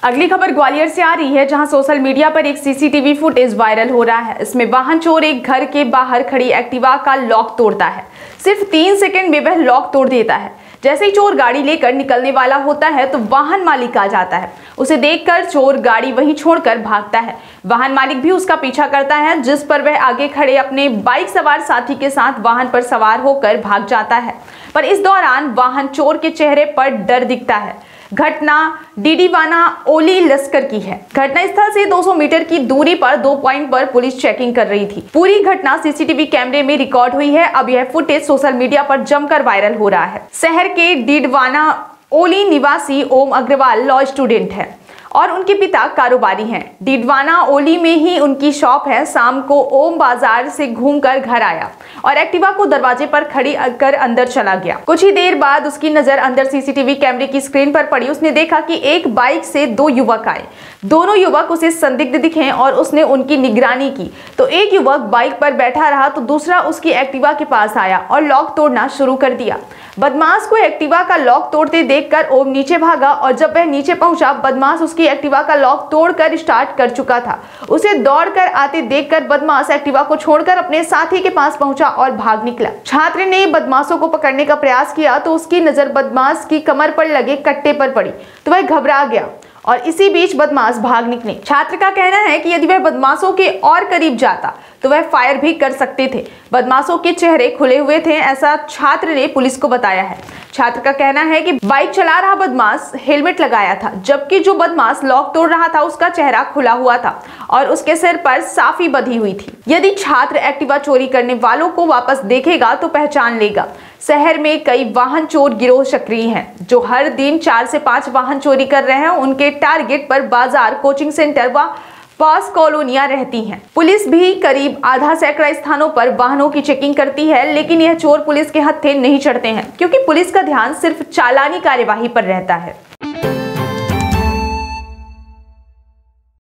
अगली खबर ग्वालियर से आ रही है, जहां सोशल मीडिया पर एक सीसीटीवी फुटेज वायरल हो रहा है। इसमें वाहन चोर एक घर के बाहर खड़ी एक्टिवा का लॉक तोड़ता है। सिर्फ 3 सेकंड में वह लॉक तोड़ देता है। जैसे ही चोर गाड़ी लेकर निकलने वाला होता है तो वाहन मालिक आ जाता है। उसे देखकर चोर गाड़ी वहीं छोड़कर भागता है। वाहन मालिक भी उसका पीछा करता है, जिस पर वह आगे खड़े अपने बाइक सवार साथी के साथ वाहन पर सवार होकर भाग जाता है। पर इस दौरान वाहन चोर के चेहरे पर डर दिखता है। घटना डीडीवाना ओली लश्कर की है। घटनास्थल से 200 मीटर की दूरी पर 2 पॉइंट पर पुलिस चेकिंग कर रही थी। पूरी घटना सीसीटीवी कैमरे में रिकॉर्ड हुई है। अब यह फुटेज सोशल मीडिया पर जमकर वायरल हो रहा है। शहर के डीडवाना ओली निवासी ओम अग्रवाल लॉ स्टूडेंट है और उनके पिता कारोबारी हैं। डीडवाना ओली में ही उनकी शॉप है। शाम को ओम बाजार से घूमकर घर आया और एक्टिवा को दरवाजे पर खड़ी कर अंदर चला गया। कुछ ही देर बाद उसकी नजर अंदर सीसीटीवी कैमरे की स्क्रीन पर पड़ी। उसने देखा कि एक बाइक से 2 युवक आए। दोनों युवक उसे संदिग्ध दिखे और उसने उनकी निगरानी की तो एक युवक बाइक पर बैठा रहा तो दूसरा उसकी एक्टिवा के पास आया और लॉक तोड़ना शुरू कर दिया। बदमाश को एक्टिवा का लॉक तोड़ते देखकर ओम नीचे भागा और जब वह नीचे पहुंचा, बदमाश उसकी एक्टिवा का लॉक तोड़कर स्टार्ट कर चुका था। उसे दौड़कर आते देखकर बदमाश एक्टिवा को छोड़कर अपने साथी के पास पहुंचा और भाग निकला। छात्र ने बदमाशों को पकड़ने का प्रयास किया तो उसकी नजर बदमाश की कमर पर लगे कट्टे पर पड़ी तो वह घबरा गया और इसी बीच बदमाश भाग निकले। छात्र का कहना है कि यदि वह बदमाशों के और करीब जाता तो वह फायर भी कर सकते थे। बदमाशों के चेहरे खुले हुए थे, ऐसा छात्र ने पुलिस को बताया है। छात्र का कहना है कि बाइक चला रहा बदमाश हेलमेट लगाया था, जबकि जो बदमाश लॉक तोड़ रहा था उसका चेहरा खुला हुआ था और उसके सिर पर साफी बंधी हुई थी। यदि छात्र एक्टिवा चोरी करने वालों को वापस देखेगा तो पहचान लेगा। शहर में कई वाहन चोर गिरोह सक्रिय हैं, जो हर दिन 4 से 5 वाहन चोरी कर रहे हैं। उनके टारगेट पर बाजार, कोचिंग सेंटर व पास कॉलोनियां रहती हैं। पुलिस भी करीब आधा सैकड़ा स्थानों पर वाहनों की चेकिंग करती है, लेकिन यह चोर पुलिस के हत्थे नहीं चढ़ते हैं, क्योंकि पुलिस का ध्यान सिर्फ चालानी कार्यवाही पर रहता है।